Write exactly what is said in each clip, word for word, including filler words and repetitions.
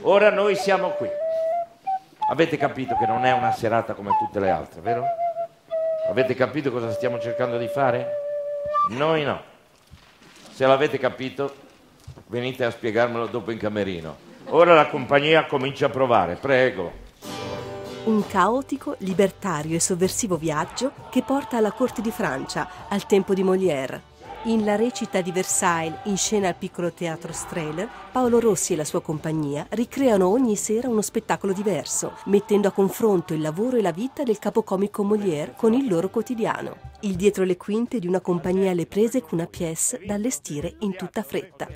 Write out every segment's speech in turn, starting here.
Ora noi siamo qui. Avete capito che non è una serata come tutte le altre, vero? Avete capito cosa stiamo cercando di fare? Noi no. Se l'avete capito, venite a spiegarmelo dopo in camerino. Ora la compagnia comincia a provare, prego. Un caotico, libertario e sovversivo viaggio che porta alla corte di Francia, al tempo di Molière. In La recita di Versailles, in scena al piccolo teatro Strehler, Paolo Rossi e la sua compagnia ricreano ogni sera uno spettacolo diverso, mettendo a confronto il lavoro e la vita del capocomico Molière con il loro quotidiano. Il dietro le quinte di una compagnia alle prese con una pièce da allestire in tutta fretta.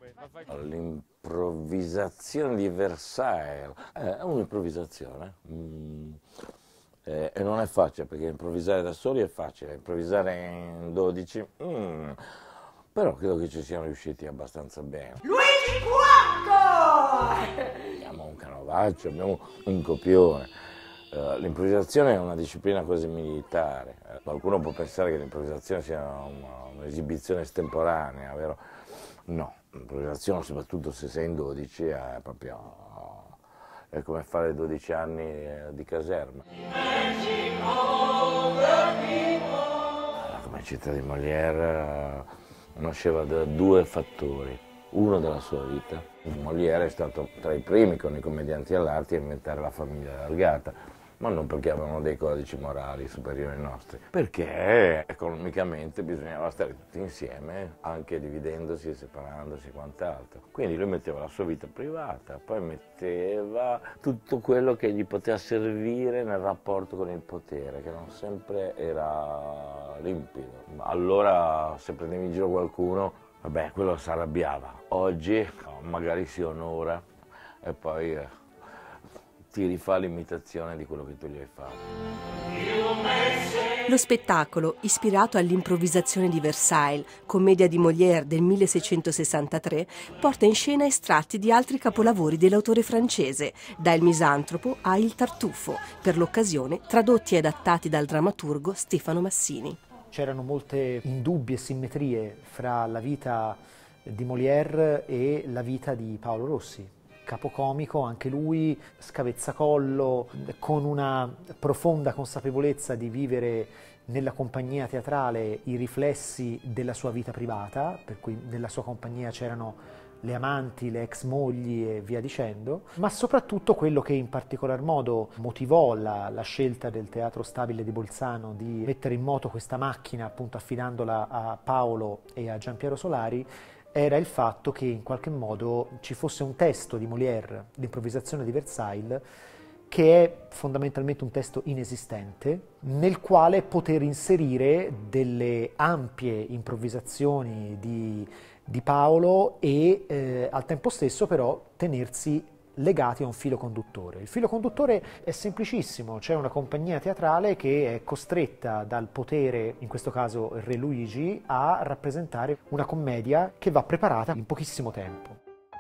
L'improvvisazione di Versailles è un'improvvisazione. Mm. Eh, e non è facile, perché improvvisare da soli è facile, improvvisare in dodici, mm, però credo che ci siamo riusciti abbastanza bene. Luigi Quanto! Abbiamo un canovaccio, abbiamo un copione. Uh, l'improvvisazione è una disciplina quasi militare. Uh, qualcuno può pensare che l'improvvisazione sia un'esibizione estemporanea, vero? No, l'improvvisazione, soprattutto se sei in dodici, è proprio... è come fare dodici anni di caserma. La comicità di Molière nasceva da due fattori. Uno della sua vita. Molière è stato tra i primi con i commedianti all'arte a inventare la famiglia allargata, ma non perché avevano dei codici morali superiori ai nostri, perché economicamente bisognava stare tutti insieme, anche dividendosi e separandosi e quant'altro. Quindi lui metteva la sua vita privata, poi metteva tutto quello che gli poteva servire nel rapporto con il potere, che non sempre era limpido. Allora, se prendevi in giro qualcuno, vabbè, quello si arrabbiava. Oggi magari si onora e poi eh, ti rifà l'imitazione di quello che tu gli hai fatto. Lo spettacolo, ispirato all'improvvisazione di Versailles, commedia di Molière del milleseicentosessantatré, porta in scena estratti di altri capolavori dell'autore francese, da Il Misantropo a Il Tartufo, per l'occasione tradotti e adattati dal drammaturgo Stefano Massini. C'erano molte indubbie simmetrie fra la vita di Molière e la vita di Paolo Rossi. Capocomico, anche lui, scavezzacollo, con una profonda consapevolezza di vivere nella compagnia teatrale i riflessi della sua vita privata, per cui nella sua compagnia c'erano le amanti, le ex mogli e via dicendo, ma soprattutto quello che in particolar modo motivò la, la scelta del Teatro Stabile di Bolzano di mettere in moto questa macchina, appunto affidandola a Paolo e a Giampiero Solari, era il fatto che in qualche modo ci fosse un testo di Molière, l'improvvisazione di Versailles, che è fondamentalmente un testo inesistente, nel quale poter inserire delle ampie improvvisazioni di, di Paolo e eh, al tempo stesso però tenersi legati a un filo conduttore. Il filo conduttore è semplicissimo, c'è una compagnia teatrale che è costretta dal potere, in questo caso il re Luigi, a rappresentare una commedia che va preparata in pochissimo tempo.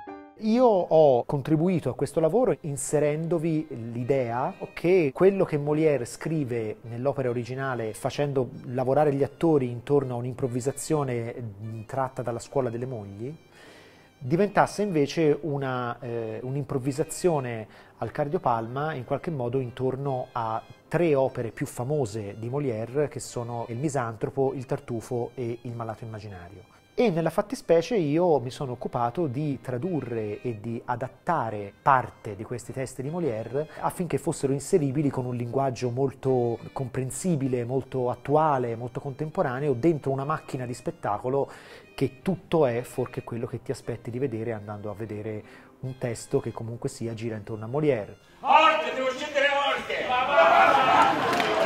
Io ho contribuito a questo lavoro inserendovi l'idea che quello che Molière scrive nell'opera originale, facendo lavorare gli attori intorno a un'improvvisazione tratta dalla scuola delle mogli, diventasse invece una, eh, un'improvvisazione al cardiopalma in qualche modo intorno a tre opere più famose di Molière, che sono Il Misantropo, Il Tartufo e Il Malato Immaginario. E nella fattispecie io mi sono occupato di tradurre e di adattare parte di questi testi di Molière affinché fossero inseribili con un linguaggio molto comprensibile, molto attuale, molto contemporaneo, dentro una macchina di spettacolo che tutto è fuorché quello che ti aspetti di vedere andando a vedere un testo che comunque sia gira intorno a Molière. Orte, devo scendere Orte!